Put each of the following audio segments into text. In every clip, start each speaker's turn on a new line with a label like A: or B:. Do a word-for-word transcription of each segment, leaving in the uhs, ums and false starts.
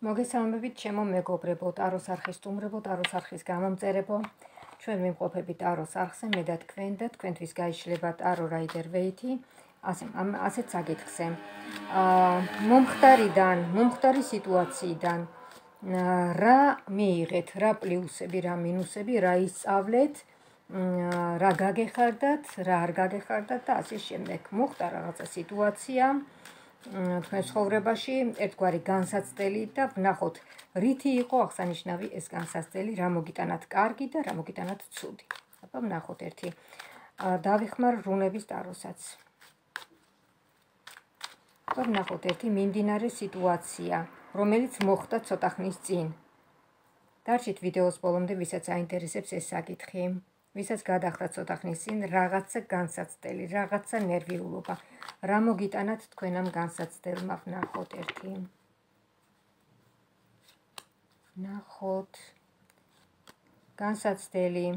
A: მოგესალმებით ჩემო მეგობრებო, ტაროს არხის სტუმრებო, ტაროს არხის გამომწერებო. ჩვენ ვიმყოფებით ტაროს არხზე, მე და თქვენ და თქვენთვის გაიშლება ტარო რაიდერ ვეითი. ასე ასეთ საკითხზე. აა მომხდარიდან, მომხდარი სიტუაციიდან რა მიიღეთ, რა პლუსები, რა მინუსები, რა ისწავლეთ, რა გაგეხარდათ, რა არ გაგეხარდათ და ასე შემდეგ. მოხდა რაღაცა სიტუაცია თქვენ ცხოვრებაში, ერთგვარი განსაცდელი და ვნახოთ, რითი იყო აღსანიშნავი ეს განსაცდელი, რა მოგიტანათ კარგი და რა მოგიტანათ ცუდი. აბა ვნახოთ ერთი. დავიხმარ რუნების ტაროსაც. აბა ვნახოთ ერთი მიმდინარე სიტუაცია, რომელიც მოხდა ცოტა ხნის წინ. დარჩით ვიდეოს ბოლომდე, ვისაც აინტერესებს ეს საკითხი. ვისაც გადახრა ცოტა ხნის წინ რაღაცა განსაცდელი, რაღაცა ნერვიულობა. რა მოგიტანათ თქვენ ამ განსაცდელმა, ვნახოთ ერთი. ვნახოთ განსაცდელი.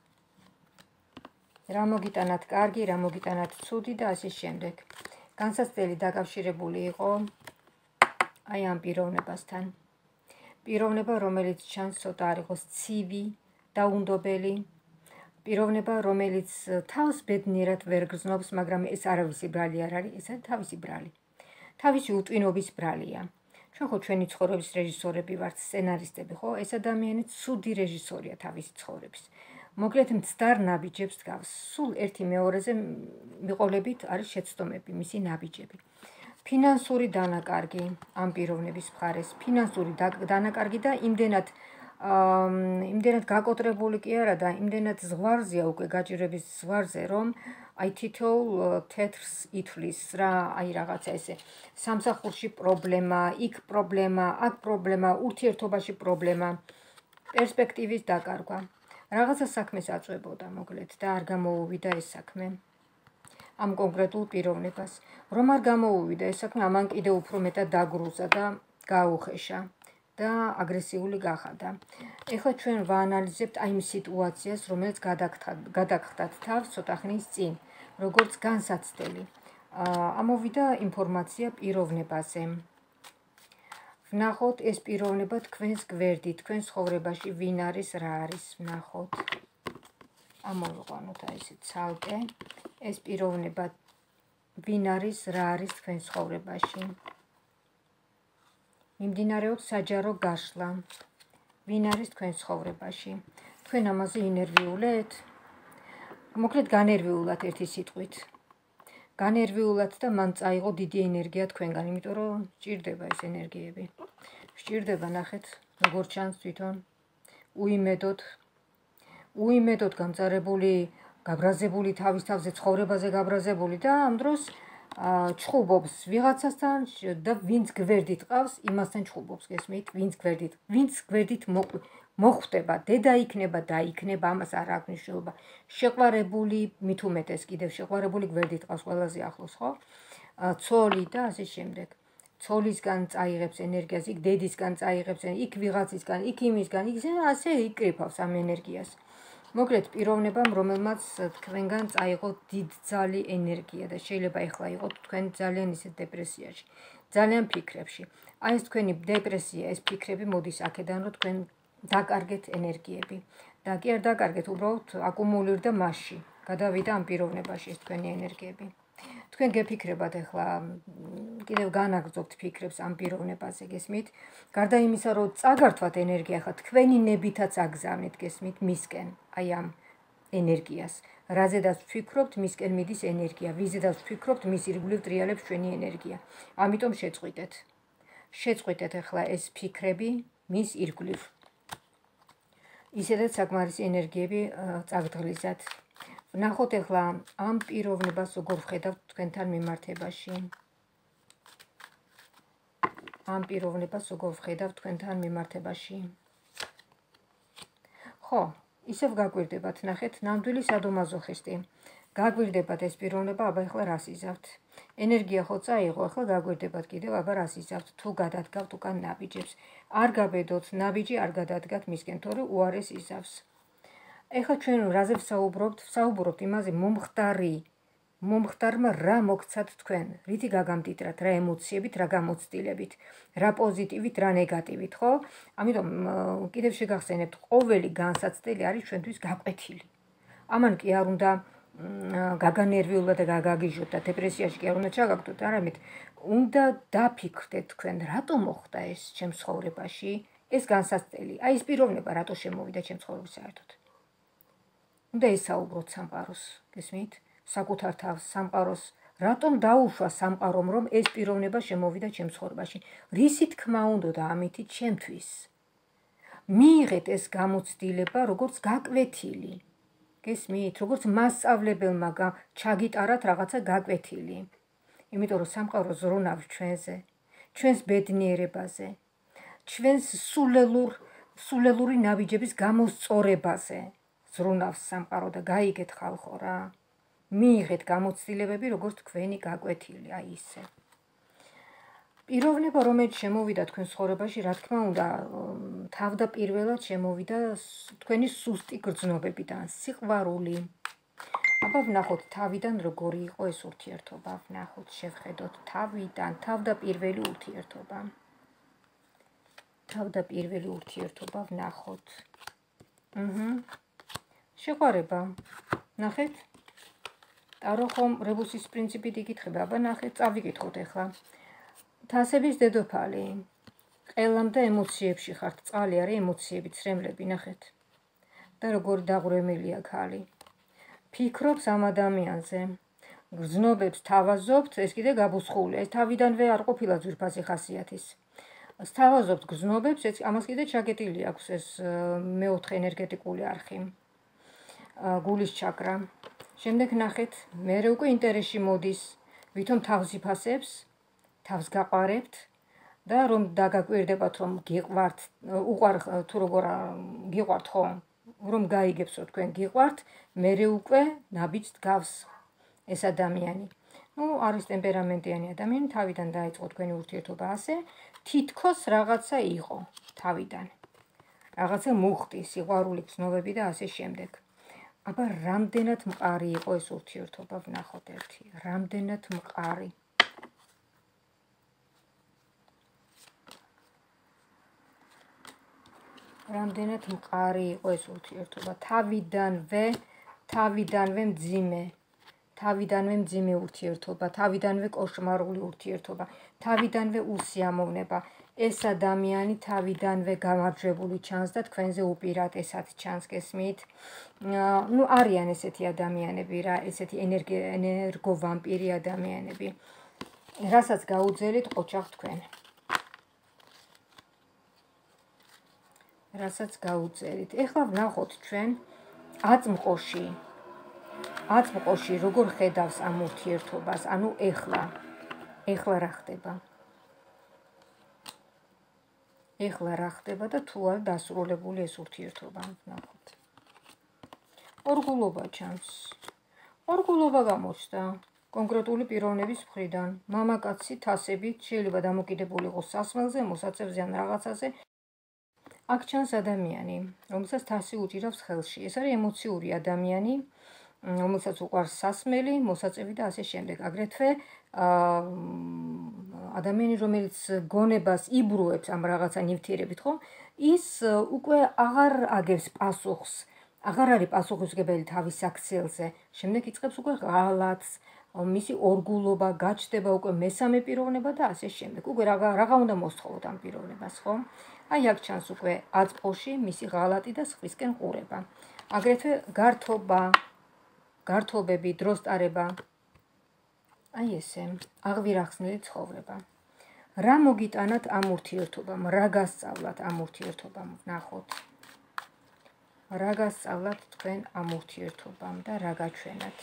A: რა მოგიტანათ კარგი, რა მოგიტანათ ცუდი და ასე შემდეგ. განსაცდელი დაკავშირებული იყო აი ამ პიროვნებასთან. პიროვნება, რომელიც ჩანს ცოტა არ იყოს ცივი, დაუნდობელი. პიროვნება, რომელიც თავს ბედნიერად ვერ გრძნობს, მაგრამ ეს არავისი ბრალი არ არის, ეს არის თავისი ბრალი. თავისი უტვინობის ბრალია. ჩვენ ხო ჩვენი ცხოვრების რეჟისორები ვართ, სცენარისტები, ხო? ეს ადამიანი ცუდი რეჟისორია თავისი ცხოვრების. მოკლედ მცდარ ნაბიჯებს დგავს. სულ ერთი მეორეზე მიყოლებით არის შეცდომები, მისი ნაბიჯები. ფინანსური დანაკარგი ამ პიროვნების მხარეს, ფინანსური დანაკარგი და იმდენად იმდენად გაკოტრებული კი არა და იმდენად ზღვარზეა უკვე გაჭირების ზღვარზე, რომ აი თითოეულ თეთრს ითვლის რა, აი რაღაცა ესე სამსახურში პრობლემა, იქ პრობლემა, აქ პრობლემა, ურთიერთობაში პრობლემა, პერსპექტივის დაკარგვა. რაღაცა საქმეს აწვებოდა მოკლედ და არ გამოუვიდა ეს საქმე ამ კონკრეტულ პიროვნებას. რომ არ გამოუვიდა ეს საქმე, ამან კიდევ უფრო მეტად დაგრუზა და გაუხეშა და აგრესიული გახადა. ეხლა ჩვენ ვაანალიზებთ აი იმ სიტუაციას, რომელიც გადაგხდათ თავს ცოტა ხნის წინ, როგორც განსაცდელი. ამოვიდა ინფორმაცია პიროვნებაზე. ვნახოთ ეს პიროვნება თქვენს გვერდით, თქვენ ცხოვრებაში ვინ არის, რა არის, ვნახოთ. ამოვიყვანოთ აი ესე ცალკე. ეს პიროვნება ვინ არის, რა არის თქვენ ცხოვრებაში. მიმდინარეობს საჯარო გაშლა. ვინ არის თქვენ ცხოვრებაში? თქვენ ამაზე ინერვიულეთ? მოკლედ განერვიულად ერთი სიტყვით. განერვიულად და მან წაიღო დიდი ენერგია თქვენგან, იმიტომ რომ სჭირდება ეს ენერგიები. სჭირდება, ნახეთ, როგორ ჩანს თვითონ. უიმედოდ, უიმედოდ გამწარებული, გაბრაზებული თავის თავზე, ცხოვრებაზე გაბრაზებული და ამ დროს ჩხუბობს ვიღაცასთან და ვინც გვერდით ყავს, იმასთან ჩხუბობს, გესმით? ვინც გვერდით, ვინც გვერდით მოხვდება, დედა იქნება, დაიქნება, ამას არ აქვს მნიშვნელობა. შეყვარებული, მით უმეტეს კიდევ შეყვარებული გვერდით ყავს ყველაზე ახლოს, ხო? ცოლი და ასე შემდეგ. ცოლისგან წაიღებს ენერგიას, იქ დედისგან წაიღებს, იქ ვიღაცისგან, იქ იმისგან, იქ ასე იკრიფავს ამ ენერგიას. მოკლედ პიროვნებამ, რომელმაც თქვენგან წაიღო დიდძალი ენერგია და შეიძლება ეხლა იყოთ თქვენ ძალიან ისე დეპრესიაში, ძალიან ფიქრებში. აი ეს თქვენი დეპრესია, ეს ფიქრები მოდის აქედან, რომ თქვენ დაკარგეთ ენერგიები. და კი არ დაკარგეთ, უბრალოდ აკუმულირდა მასში. გადავიდა ამ პიროვნებაში ეს თქვენი ენერგიები. თქვენ გეფიქრებათ ეხლა, კიდევ განაგრძობთ ფიქრებს ამ პიროვნებაზე, გესმით? გარდა იმისა, რომ წაგართვათ ენერგია, ხა თქვენი ნებითაც აგზავნეთ, გესმით, მისკენ, აი ამ ენერგიას. რაზედაც ვფიქრობთ, მისკენ მიდის ენერგია. ვიზედაც ვფიქრობთ, მის ირგვლივ ტრიალებს ჩვენი ენერგია. ამიტომ შეწყვიტეთ. შეწყვიტეთ ეხლა ეს ფიქრები მის ირგვლივ. ისედაც საკმარისი ენერგიები წაგდღლიზათ. ვნახოთ ეხლა ამ პიროვნებას როგორ ვხედავთ თქვენთან მიმართებაში. ამ პიროვნებას როგორ ვხედავთ თქვენთან მიმართებაში. ხო, ისევ გაგვირდებათ, ნახეთ, ნამდვილი სადომაზოხისტი. გაგვირდებათ ეს პიროვნება, აბა ეხლა რას იზავთ. ენერგია ხო წაიღო, ეხლა გაგვირდებათ კიდევ, აბა რას იზავთ, თუ გადადგავთ უკან ნაბიჯებს. არ გაბედოთ, ნაბიჯი არ გადადგათ მისკენ, თორე უარეს იზავს. ეხლა ჩვენ რაზე ვსაუბრობთ? ვსაუბრობთ იმაზე, მომხდარი მომხდარმა რა მოგცათ თქვენ, რითი გაგამდიდრათ, რა ემოციებით, რა გამოცდილებით, რა პოზიტივით, რა ნეგატივით, ხო? ამიტომ კიდევ შეგახსენებთ, ყოველი განსაცდელი არის ჩვენთვის გაკვეთილი. ამან კი არ უნდა გაგანერვიულოთ და გაგაგიჟოთ და დეპრესიაში კი არ უნდა ჩაგაგდოთ, არამედ უნდა დაფიქრდეთ თქვენ, რატომ მოხდა ეს ჩემს ცხოვრებაში, ეს განსაცდელი, აი ეს პიროვნება რატო შემოვიდა ჩემს ცხოვრებაში საერთოდ. უნდა ესაუბროთ სამყაროს, გესმით? საკუთარ თავს, სამყაროს, რატომ დაუშვა სამყარომ, რომ ეს პიროვნება შემოვიდა ჩემს ცხოვრებაში. რისი თქმა უნდოდა ამითი ჩემთვის. მიიღეთ ეს გამოცდილება, როგორც გაკვეთილი. გესმით, როგორც მასწავლებელმა ჩაგიტარათ რაღაცა გაკვეთილი. იმიტომ რომ სამყარო ზრუნავს ჩვენზე, ჩვენს ბედნიერებაზე, ჩვენს სულელურ სულელური ნაბიჯების გამოსწორებაზე. ზრუნავს სამყარო და გაიგეთ ხალხო რა. მიიღეთ გამოცდილებები, როგორც თქვენი გაკვეთილი, აი ისე. პიროვნება, რომელიც შემოვიდა თქვენ ცხოვრებაში, რა თქმა უნდა, თავდაპირველად შემოვიდა თქვენი სუსტი გრძნობებიდან, სიყვარული. აბა ვნახოთ თავიდან როგორი იყო ეს ურთიერთობა, ვნახოთ, შევხედოთ თავიდან, თავდაპირველი ურთიერთობა. თავდაპირველი ურთიერთობა ვნახოთ. აჰა. შეყვარება. ნახეთ? ტარო ხომ რებუსის პრინციპით იკითხება, აბა ნახეთ, წავიკითხოთ ახლა. თასების დედოფალი. ყელამ და ემოციებში ხართ, წყალი არის ემოციები, ცრემლები, ნახეთ. და როგორ დაღვრემელია ქალი. ფიქრობს ამ ადამიანზე. გრძნობებს თავაზობთ, ეს კიდე გაბუსხულია, ეს თავიდანვე არ ყოფილა ძვირფასი ხასიათის. თავაზობთ გრძნობებს, ეს ამას კიდე ჩაკეტილი აქვს ეს მეოთხე ენერგეტიკული არხი. გულის ჩაკრა. შემდეგ ნახეთ, მერე უკვე ინტერესში მოდის, ვითომ თავს იფასებს, თავს გაყარებთ და რომ დაგაკვირდებათ, რომ გიყვართ, უყვარ თუ როგორ გიყვართ ხო, რომ გაიგებსო თქვენ გიყვართ, მერე უკვე ნაბიჯს გავს ეს ადამიანი. ნუ არის ტემპერამენტიანი ადამიანი, თავიდან დაიწყო თქვენი ურთიერთობა ასე, თითქოს რაღაცა იყო თავიდან. რაღაცა მუხტი, სიყვარული, გრძნობები და ასე შემდეგ. აბა რამდენად მყარი იყო ეს ურთიერთობა, ვნახოთ ერთი. რამდენად მყარი. რამდენად მყარი იყო ეს ურთიერთობა. თავიდანვე, თავიდანვე მძიმე. თავიდანვე მძიმე ურთიერთობა, თავიდანვე კოშმარული ურთიერთობა, თავიდანვე უსიამოვნება. ეს ადამიანი თავიდანვე გამარჯვებული ჩანს და თქვენზე უპირატესად ჩანს, გესმით? ნუ არიან ესეთი ადამიანები რა, ესეთი ენერგოვამპირი ადამიანები. რასაც გაუძელით ყოჩაღ თქვენ. რასაც გაუძელით. ეხლა ვნახოთ ჩვენ აწმყოში. აწმყოში როგორ ხედავს ამ ურთიერთობას, ანუ ეხლა. ეხლა რა ხდება? ეხლა რა ხდება და თუ არ დასრულებული ეს ურთიერთობა, ვნახოთ. ორგულობა ჩანს. ორგულობა გამოჩნდა კონკრეტული პიროვნების მხრიდან. მამაკაცი თასებით შეიძლება დამოკიდებული იყოს სასმელზე, მოსაწევზე ან რაღაცაზე. აქ ჩანს ადამიანი, რომელსაც თასი უჭირავს ხელში. ეს არის ემოციური ადამიანი, რომელსაც უყვარს სასმელი, მოსაწევი და ასე შემდეგ. აგრეთვე ადამიანი, რომელიც გონებას იბრუებს ამ რაღაცა ნივთიერებით, ხო? ის უკვე აღარ აგებს პასუხს, აღარ არის პასუხისმგებელი თავის საქციელზე. შემდეგ იწყებს უკვე ღალატს, მისი ორგულობა, გაჩნდება უკვე მესამე პიროვნება და ასე შემდეგ. უკვე რაღა უნდა მოსთხოვოთ ამ პიროვნებას, ხო? აი აქ ჩანს უკვე აწმყოში მისი ღალატი და სხვისკენ ყურება. აგრეთვე გართობა, გართობები, დროს ტარება. აი ესე, აღვირახსნილი ცხოვრება. რა მოგიტანათ ამ ურთიერთობამ, რა გასწავლათ ამ ურთიერთობამ, ვნახოთ. რა გასწავლათ თქვენ ამ ურთიერთობამ და რა გაჩვენათ.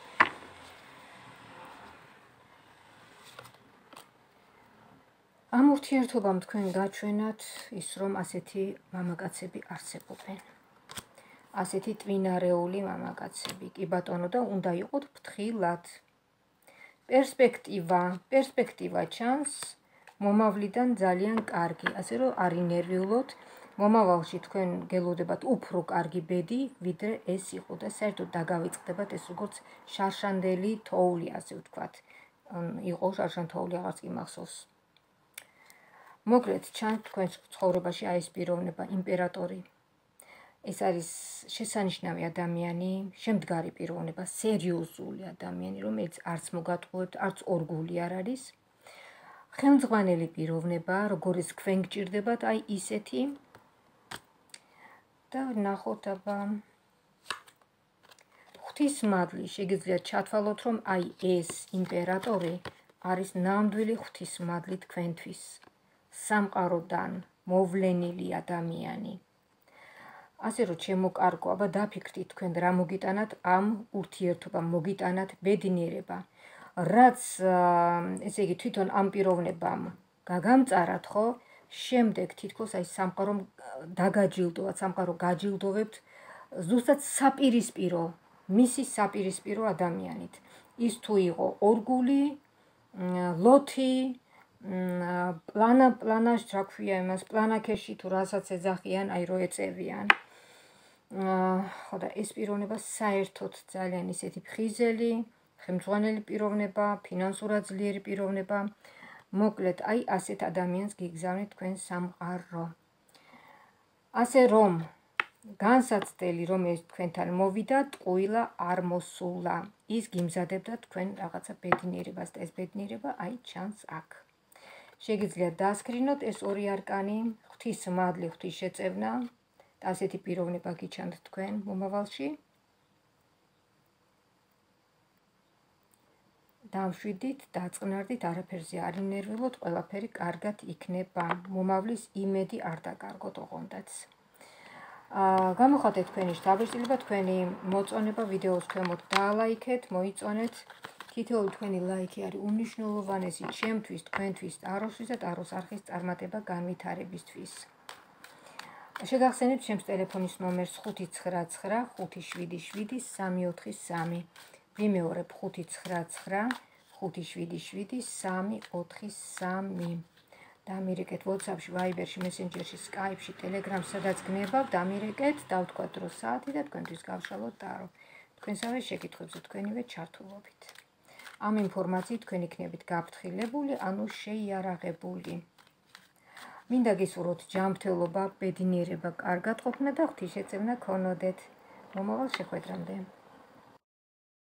A: ამ ურთიერთობამ თქვენ გაჩვენათ ის, რომ ასეთი მამაკაცები არსებობენ. ასეთი ტვინარეული მამაკაცები, კი ბატონო და უნდა იყოთ ფრთხილად. პერსპექტივა, პერსპექტივა ჩანს, მომავლიდან ძალიან კარგი, ასე რომ არ ინერვიულოთ, მომავალში თქვენ გელოდებათ უფრო კარგი ბედი, ვიდრე ეს იყო და საერთოდ დაგავიწყდებათ ეს როგორც შარშანდელი თოვლი, ასე ვთქვათ. იყო შარშან თოვლი, აღარც კი მახსოვს. მოკლედ, ჩანს თქვენ ცხოვრებაში აი ეს პიროვნება, იმპერატორი. ეს არის შესანიშნავი ადამიანი, შემდგარი პიროვნება, სერიოზული ადამიანი, რომელიც არც მოგატყუებთ, არც ორგული არ არის. ხელმძღვანელი პიროვნება, როგორც თქვენ გჭირდებათ, აი ისეთი. და ნახოთ აბა ღვთისმადლი, შეგიძლიათ ჩათვალოთ, რომ აი ეს იმპერატორი არის ნამდვილი ღვთისმადლი თქვენთვის. სამყაროდან მოვლენილი ადამიანი. ასე რომ შემოკარგო, აბა დაფიქრდით თქვენ რა მოგიტანათ ამ ურთიერთობამ, მოგიტანათ ბედნიერება. რაც ესე იგი თვითონ ამ პიროვნებამ გაგამწარათ, ხო? შემდეგ თითქოს აი სამყარომ დაგაჯილდოვათ, სამყარო გაჯილდოვებთ ზუსტად საპირისპირო, მისი საპირისპირო ადამიანით. ის თუ იყო ორგული, ლოთი, პლანა პლანაშ რა ქვია იმას, პლანაქეში თუ რასაც ეძახიან, აი რო ეწევიან. ხო და ეს პიროვნება საერთოდ ძალიან ისეთი ფხიზელი, ხელმძღვანელი პიროვნება, ფინანსურად ძლიერი პიროვნება. მოკლედ, აი ასეთ ადამიანს გიგზავნით თქვენ სამყარო. ასე რომ განსაცდელი რომელიც თქვენთან მოვიდა, ტყუილა არ მოსულა. ის გიმზადებდა თქვენ რაღაცა ბედნიერებას და ეს ბედნიერება აი ჩანს აქ. შეგიძლიათ დაასკრინოთ ეს ორი არკანი, ღვთისმადლი, ღვთისშეწევნა და ასეთი პიროვნება გიჩანთ თქვენ მომავალში. დამშვიდით, დაწყნარდით, არაფერზე არ ინერვიულოთ, ყველაფერი კარგად იქნება. მომავლის იმედი არ დაკარგოთ ოღონდაც. გამოხატეთ თქვენი შთაბეჭდილება, თქვენი მოწონება ვიდეოს ქვემოთ დაალაიქეთ, მოიწონეთ. თითოეული თქვენი ლაიქი არის უნიშნულოვანესი ჩემთვის, თქვენთვის, ტაროსთვის და ტაროს არხის წარმატება განვითარებისთვის. შეგახსენებთ ჩემს ტელეფონის ნომერს ხუთი ცხრა ცხრა ხუთი შვიდი შვიდი სამი ოთხი სამი. ვიმეორებ ხუთი ცხრა ცხრა ხუთი შვიდი შვიდი სამი ოთხი სამი. დამირეკეთ WhatsApp-ში, Viber-ში, Messenger-ში, Skype-ში, Telegram-ში, სადაც გნებავ, დამირეკეთ, დავთქვათ დრო საათი და თქვენთვის გავშალოთ ტარო. თქვენსავე შეკითხვებზე თქვენივე ჩართულობით. ამ ინფორმაციით თქვენ იქნებით გაფრთხილებული, ანუ შეიარაღებული. მინდა გისურვოთ ჯანმრთელობა, ბედნიერება, კარგად ყოფნა და ღვთისშეწევნა ქონოდეთ. მომავალ შეხვედრამდე.